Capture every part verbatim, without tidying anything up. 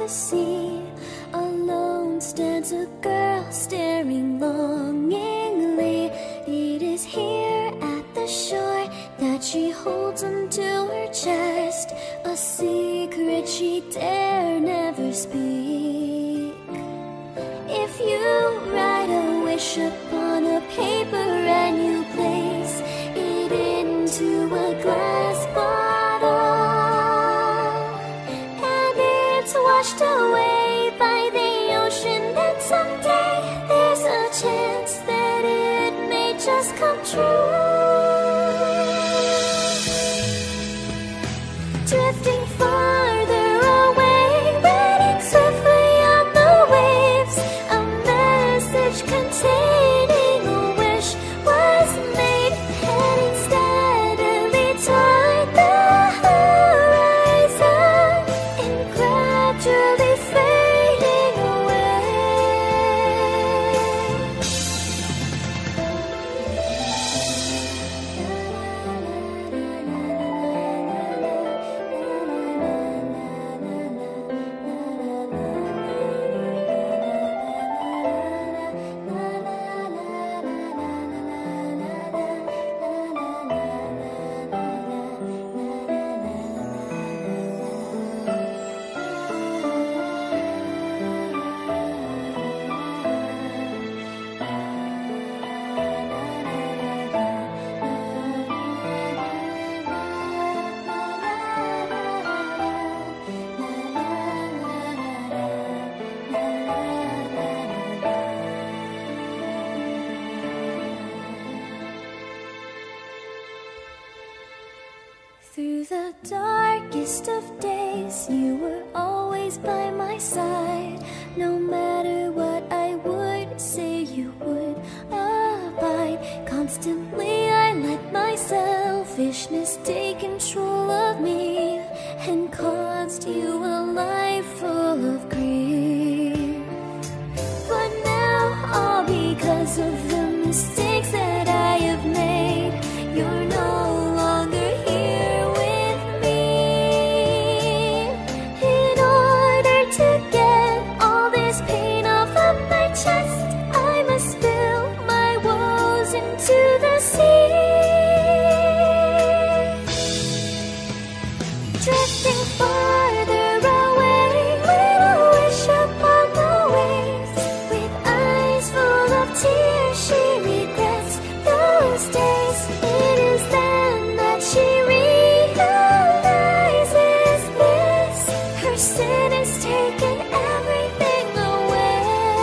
the sea. Alone stands a girl staring longingly. It is here at the shore that she holds onto her chest, a secret she dare never speak. If you write a wish upon a paper and you place it into a glass bottle, and it's washed away by the ocean, then someday there's a chance that it may just come true. Drifting farther away, riding swiftly on the waves, a message containing a wish was made, heading steadily toward the horizon and gradually fading away. Through the darkest of days, you were always by my side. No matter what I would say, you would abide. Constantly I let my selfishness take control of me and caused you a life full of grief. But now, all because of the mistakes that I have made, you're no longer here with me. In order to get all this pain off of my chest, I must spill my woes into the sea. Drifting farther away, little wish upon the waves, with eyes full of tears she regrets those days. It is then that she realizes this, her sin has taken everything away.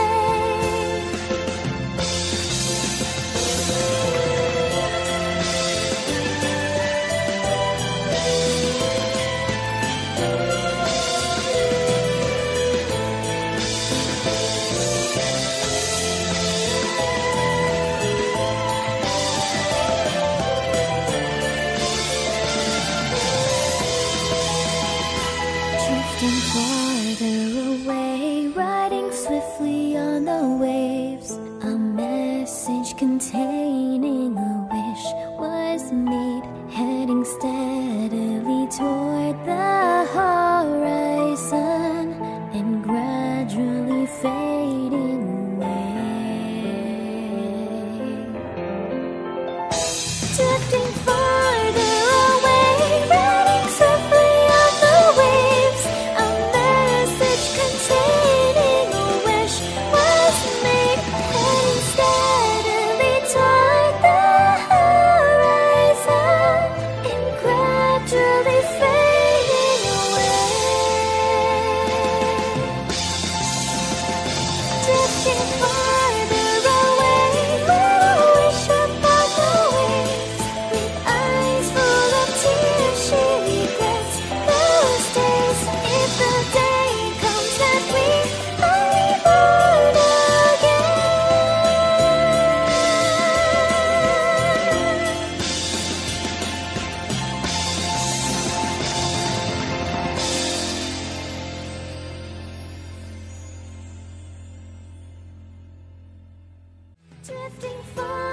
Drifting farther away, riding swiftly on the waves, a message containing a wish was made, heading steadily toward the horizon and gradually fading away. Drifting farther away, riding swiftly on the waves, a message containing a wish was made, heading steadily toward the horizon and gradually fading away. Drifting farther away, little wish upon the waves, with eyes full of tears she regrets those days. If the day comes that we are reborn again. Drifting far